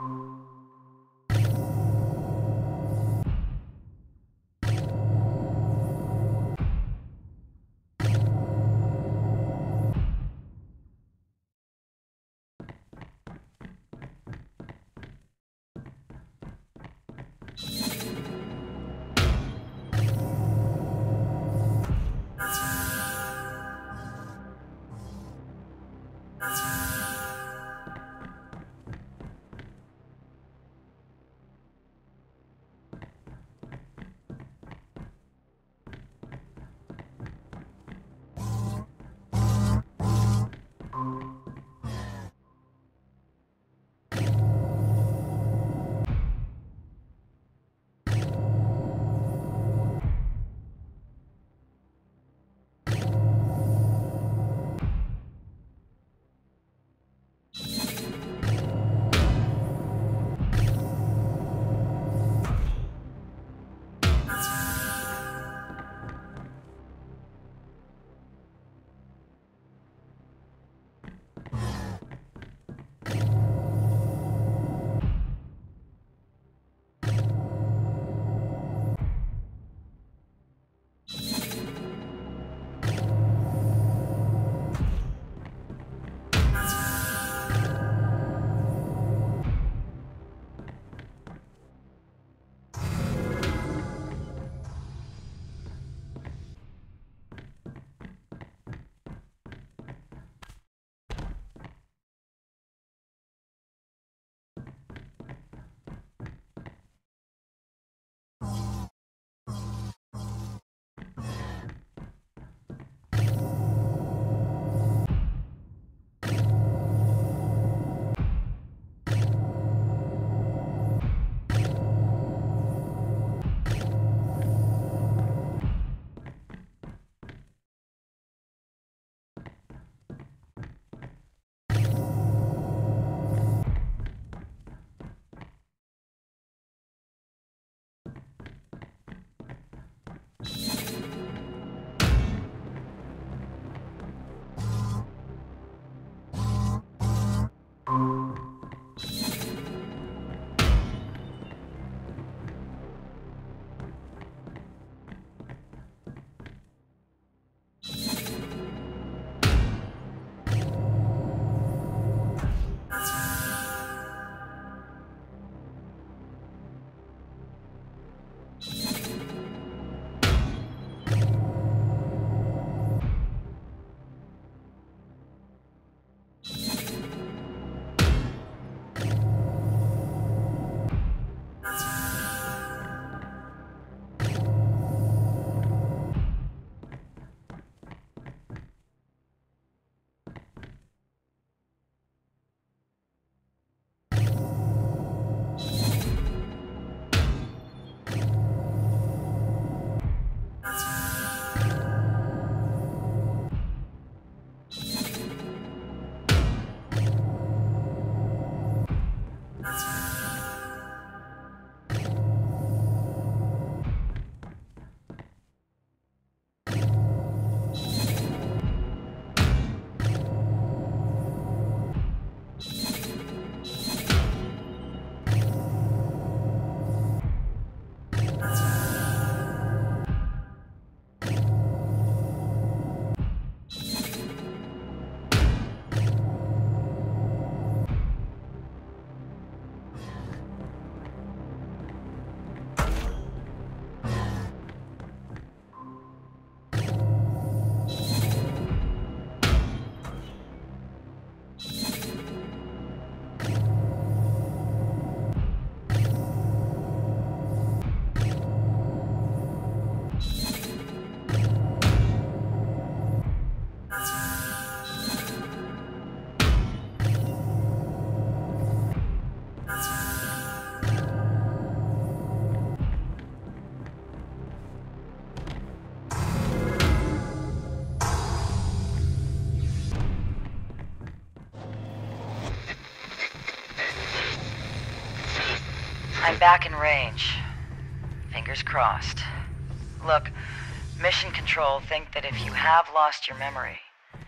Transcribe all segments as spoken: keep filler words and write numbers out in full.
I'm back in range. Fingers crossed. Look, Mission Control think that if you have lost your memory,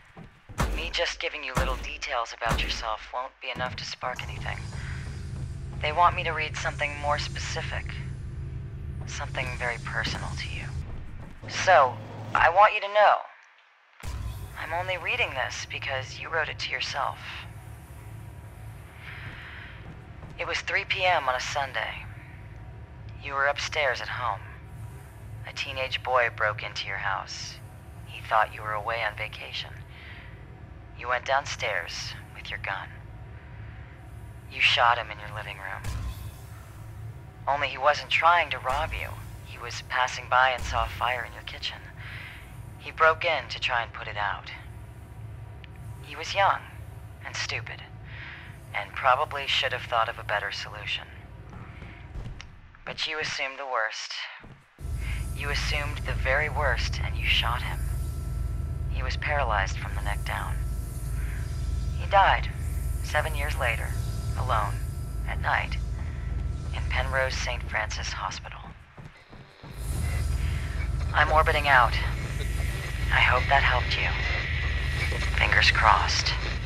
me just giving you little details about yourself won't be enough to spark anything. They want me to read something more specific. Something very personal to you. So, I want you to know, I'm only reading this because you wrote it to yourself. It was three p m on a Sunday. You were upstairs at home. A teenage boy broke into your house. He thought you were away on vacation. You went downstairs with your gun. You shot him in your living room. Only he wasn't trying to rob you. He was passing by and saw a fire in your kitchen. He broke in to try and put it out. He was young and stupid, and probably should have thought of a better solution. But you assumed the worst. You assumed the very worst, and you shot him. He was paralyzed from the neck down. He died, seven years later, alone, at night, in Penrose Saint Francis Hospital. I'm orbiting out. I hope that helped you. Fingers crossed.